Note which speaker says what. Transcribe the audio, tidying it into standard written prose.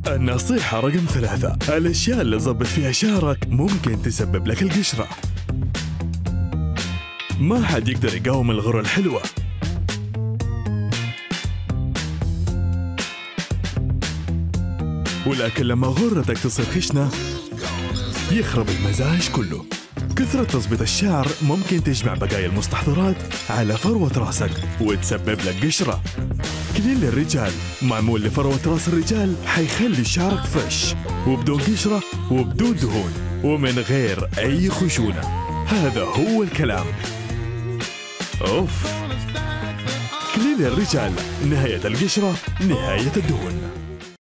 Speaker 1: النصيحة رقم 3: الأشياء اللي تظبط فيها شعرك ممكن تسبب لك القشرة. ما حد يقدر يقاوم الغرة الحلوة، ولكن لما غرتك تصير خشنة يخرب المزاج كله. كثرة تظبيط الشعر ممكن تجمع بقايا المستحضرات على فروة راسك وتسبب لك قشرة. كليل للرجال معمول لفروة راس الرجال، حيخلي شعرك فريش وبدون قشرة وبدون دهون ومن غير أي خشونة. هذا هو الكلام. أوف. كليل للرجال، نهاية القشرة نهاية الدهون.